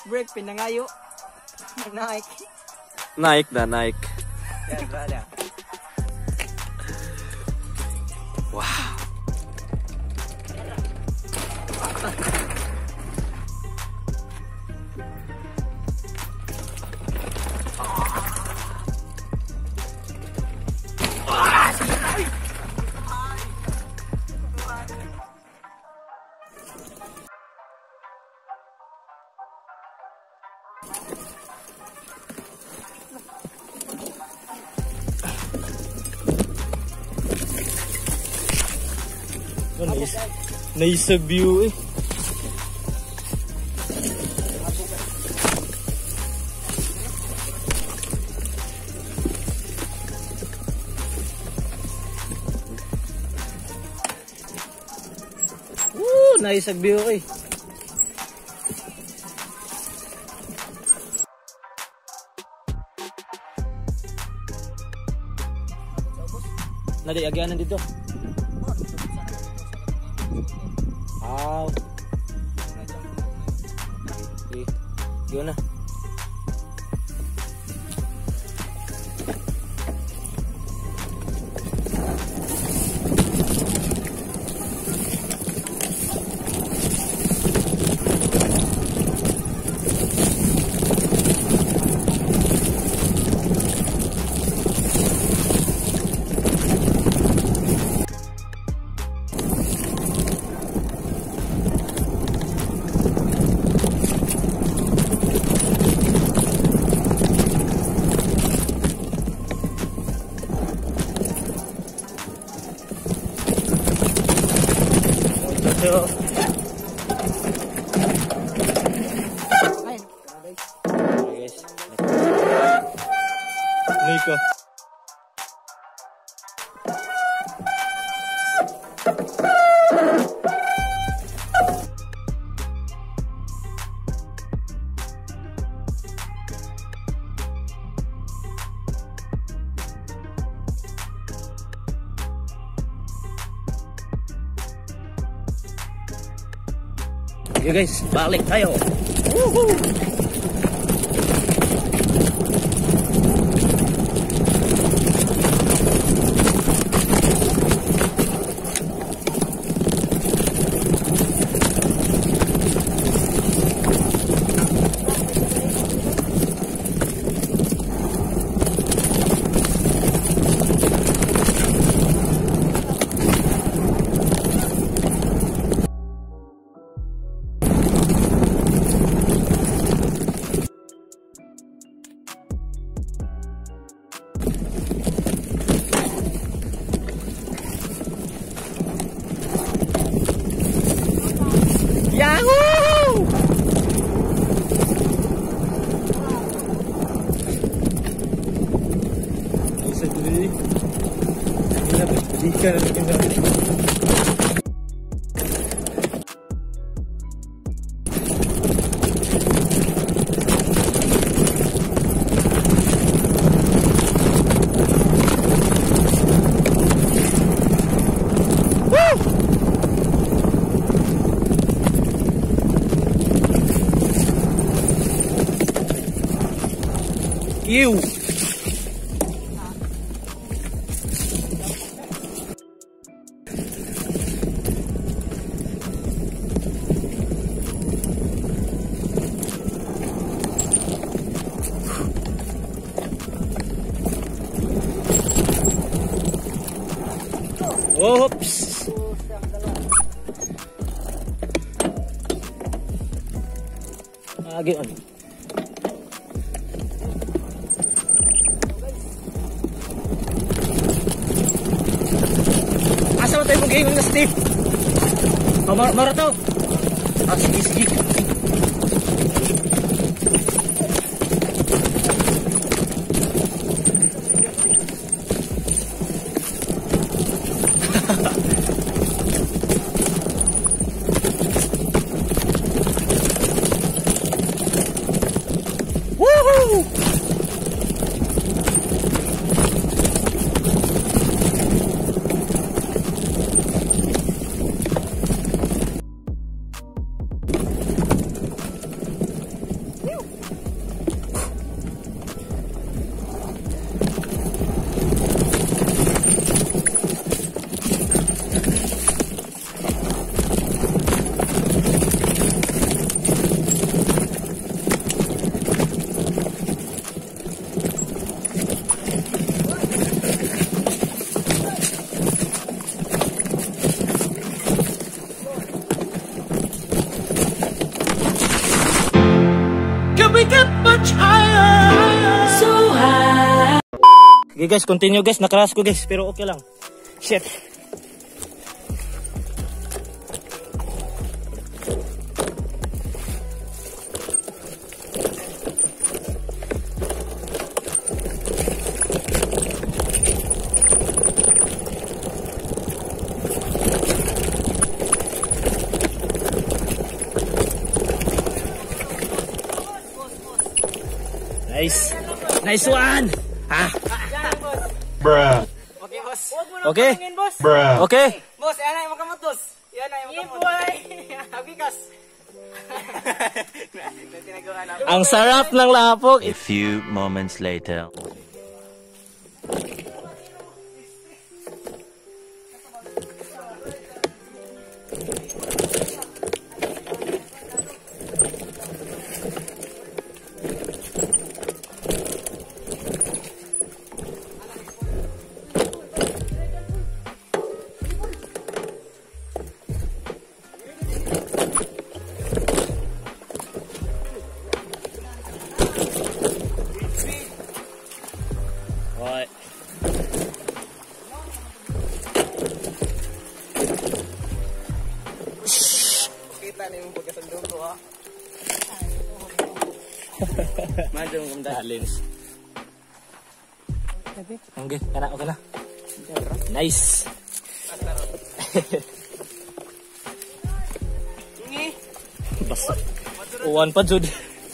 break, pinangayo. Nike. Nike na, Nike. Yan, brada. Wow. Nice view eh. Nice view eh. Nadi agyanan dito. Wow. Yun na. Nico. Okay guys, balik tayo. Woohoo! You. Oops. Again. Asa tayo mong gayong na Steve? Mara to. Sige, sige. Woohoo! Okay guys, continue guys. Nakaraas ko guys, pero okay lang. Shit. Nice. Nice one. Ah. Bruh. Okay, boss. Okay. Bruh. Okay. Boss, yan na yung makamutos. Yan na yung makamutos. Habikas. Ang sarap ng lapok. A few moments later. Right. Kita na yung pagkasandong ko, ha? Madong kong dalins. Okay, kana, okay na. Nice. Basta. Uwan pa, Jud.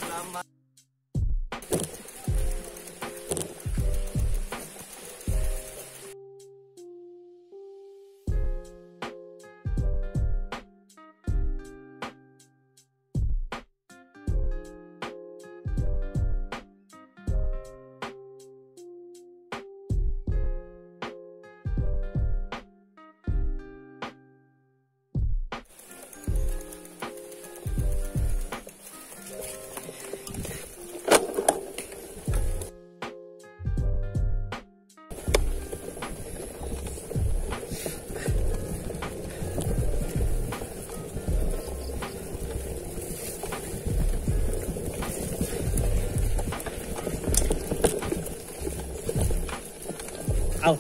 Ow.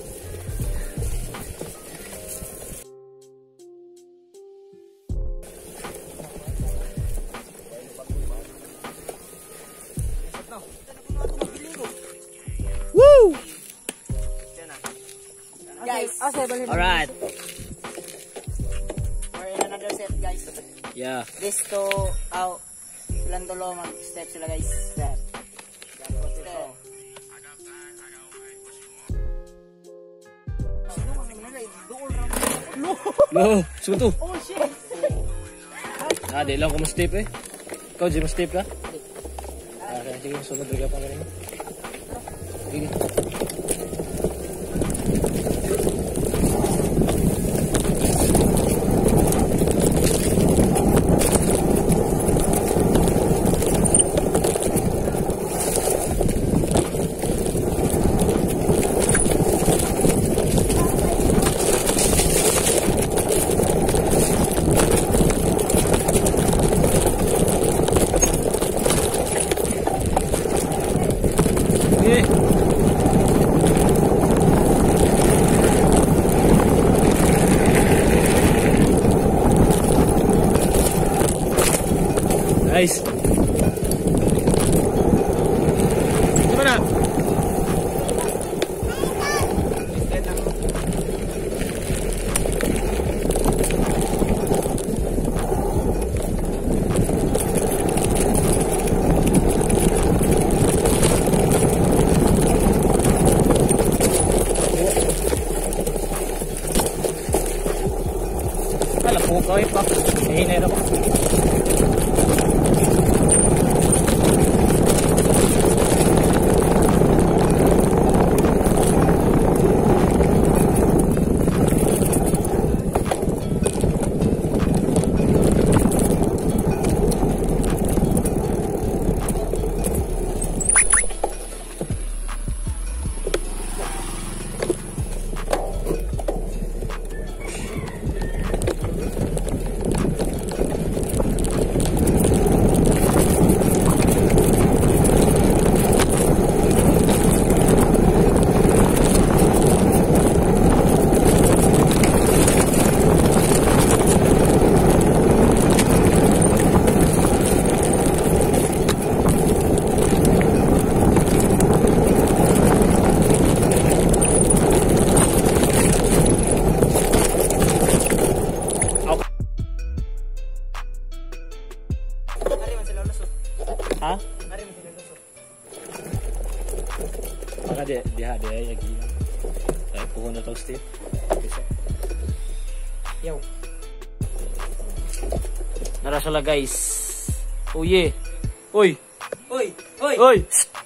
Woo! Guys, Alright. we're in another set, guys. Yeah. Resto, out. Silang tulo, mag-step sila, guys. Step. Step. No, suto. Oh, shit! Ah, di lang ko mo-step eh. Ikaw, di mo-step ka? Ah, sige, sunod rin ka pa ganun. Sige. Sige. Ha? Ari mo sila lusot. Maka diha lagi. Ay puhon na tong step. Yo. Nara sila guys. Oh yeah. Oy. Oy, oy. Oy.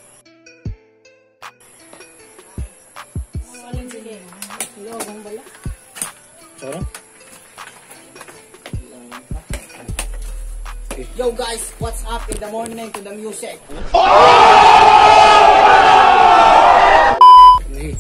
Alin sige. Yo, kung bala. Sorry. Yo guys, what's up in the morning to the music? Hey.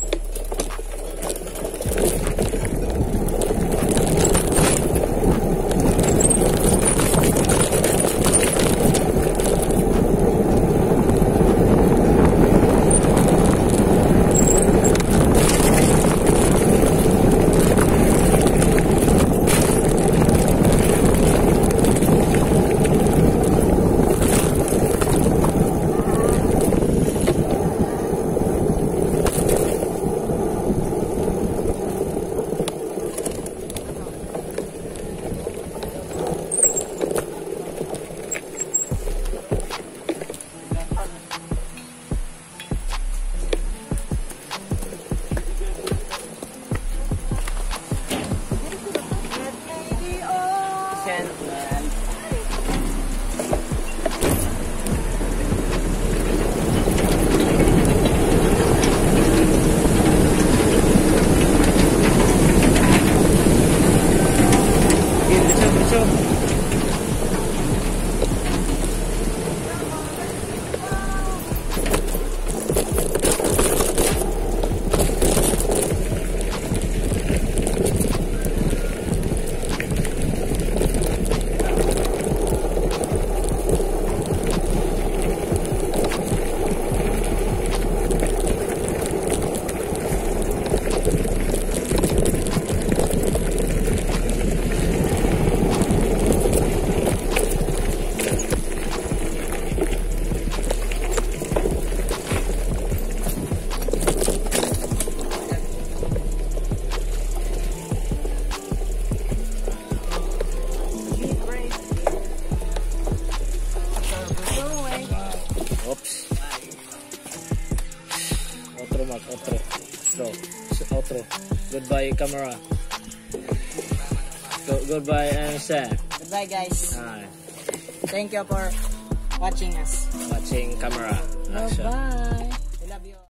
Outro. Goodbye, camera. Goodbye, Sam. Goodbye guys. Hi. Thank you for watching us. Watching camera. Action. Bye. I love you.